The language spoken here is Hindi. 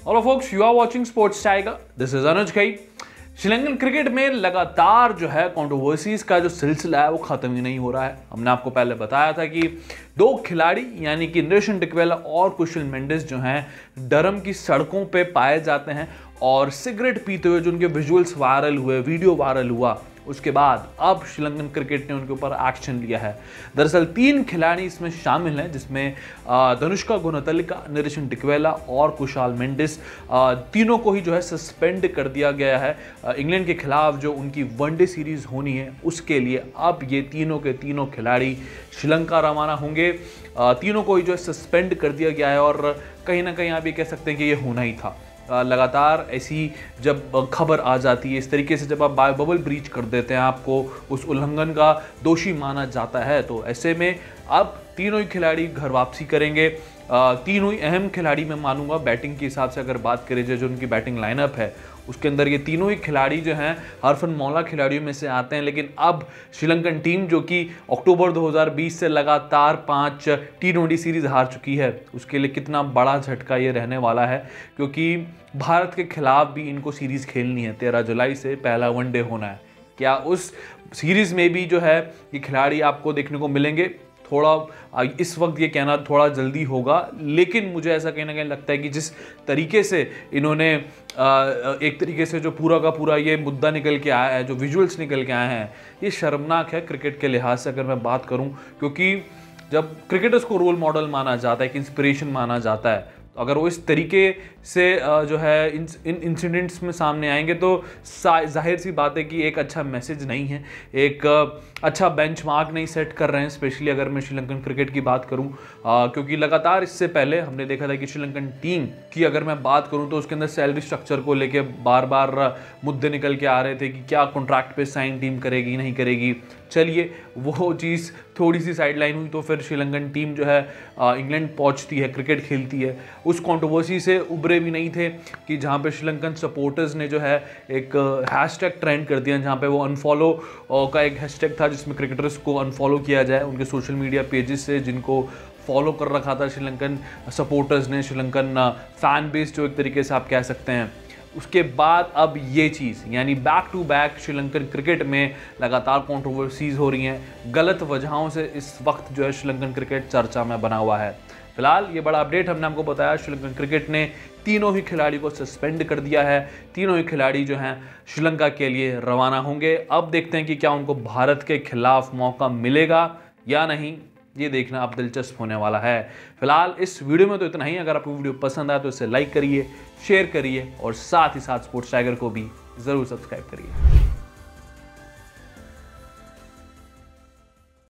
Hello folks, you are watching Sports Tiger. This is Anuj Kai. Sri Lankan cricket में लगातार जो है कंट्रोवर्सीज का जो सिलसिला है वो खत्म ही नहीं हो रहा है। हमने आपको पहले बताया था कि दो खिलाड़ी यानी कि नरेशन डिकवेला और कुशल मेंडिस जो हैं डरम की सड़कों पे पाए जाते हैं और सिगरेट पीते हुए जो उनके विजुअल्स वायरल हुए, वीडियो वायरल हुआ, उसके बाद अब श्रीलंकन क्रिकेट ने उनके ऊपर एक्शन लिया है। दरअसल 3 खिलाड़ी इसमें शामिल हैं, जिसमें धनुष्का गुणतिलका, नरेशन डिकवेला और कुशाल मेंडिस, तीनों को ही जो है सस्पेंड कर दिया गया है। इंग्लैंड के खिलाफ जो उनकी वनडे सीरीज होनी है उसके लिए अब ये तीनों के तीनों खिलाड़ी श्रीलंका रवाना होंगे। तीनों को ही जो है सस्पेंड कर दिया गया है और कहीं ना कहीं आप ये कह सकते हैं कि ये होना ही था। लगातार ऐसी जब खबर आ जाती है, इस तरीके से जब आप बायो बबल ब्रीच कर देते हैं, आपको उस उल्लंघन का दोषी माना जाता है, तो ऐसे में अब तीनों ही खिलाड़ी घर वापसी करेंगे। तीनों ही अहम खिलाड़ी मैं मानूंगा बैटिंग के हिसाब से। अगर बात करें जो उनकी बैटिंग लाइनअप है उसके अंदर ये तीनों ही खिलाड़ी जो हैं हरफनमौला खिलाड़ियों में से आते हैं। लेकिन अब श्रीलंकन टीम जो कि अक्टूबर 2020 से लगातार 5 T20 सीरीज हार चुकी है, उसके लिए कितना बड़ा झटका ये रहने वाला है, क्योंकि भारत के खिलाफ भी इनको सीरीज खेलनी है। 13 जुलाई से पहला वनडे होना है। क्या उस सीरीज में भी जो है ये खिलाड़ी आपको देखने को मिलेंगे? थोड़ा इस वक्त ये कहना थोड़ा जल्दी होगा, लेकिन मुझे ऐसा कहीं ना कहीं लगता है कि जिस तरीके से इन्होंने एक तरीके से जो पूरा का पूरा ये मुद्दा निकल के आया है, जो विजुअल्स निकल के आए हैं, ये शर्मनाक है क्रिकेट के लिहाज से अगर मैं बात करूं। क्योंकि जब क्रिकेटर्स को रोल मॉडल माना जाता है, एक इंस्पिरेशन माना जाता है, तो अगर वो इस तरीके से जो है इन इंसिडेंट्स में सामने आएंगे तो जाहिर सी बात है कि एक अच्छा मैसेज नहीं है, एक अच्छा बेंचमार्क नहीं सेट कर रहे हैं, स्पेशली अगर मैं श्रीलंकन क्रिकेट की बात करूं। क्योंकि लगातार इससे पहले हमने देखा था कि श्रीलंकन टीम की अगर मैं बात करूं तो उसके अंदर सैलरी स्ट्रक्चर को लेके बार बार मुद्दे निकल के आ रहे थे कि क्या कॉन्ट्रैक्ट पे साइन टीम करेगी नहीं करेगी। चलिए वो चीज़ थोड़ी सी साइडलाइन हुई तो फिर श्रीलंकन टीम जो है इंग्लैंड पहुंचती है, क्रिकेट खेलती है। उस कंट्रोवर्सी से उभरे भी नहीं थे कि जहां पे श्रीलंकन सपोर्टर्स ने जो है एक हैशटैग ट्रेंड कर दिया, जहां पे वो अनफॉलो का एक हैशटैग था जिसमें क्रिकेटर्स को अनफॉलो किया जाए उनके सोशल मीडिया पेजेस से, जिनको फॉलो कर रखा था श्रीलंकन सपोर्टर्स ने, श्रीलंकन फैन बेस जो एक तरीके से आप कह सकते हैं। उसके बाद अब ये चीज़ यानी back to back Sri Lankan cricket में लगातार कंट्रोवर्सीज हो रही हैं। गलत वजहों से इस वक्त जो है श्रीलंकन क्रिकेट चर्चा में बना हुआ है। फिलहाल ये बड़ा अपडेट हमने आपको बताया, श्रीलंकन क्रिकेट ने तीनों ही खिलाड़ी को सस्पेंड कर दिया है। तीनों ही खिलाड़ी जो हैं श्रीलंका के लिए रवाना होंगे। अब देखते हैं कि क्या उनको भारत के खिलाफ मौका मिलेगा या नहीं, ये देखना अब दिलचस्प होने वाला है। फिलहाल इस वीडियो में तो इतना ही। अगर आपको वीडियो पसंद आया तो इसे लाइक करिए, शेयर करिए और साथ ही साथ स्पोर्ट्स टाइगर को भी ज़रूर सब्सक्राइब करिए।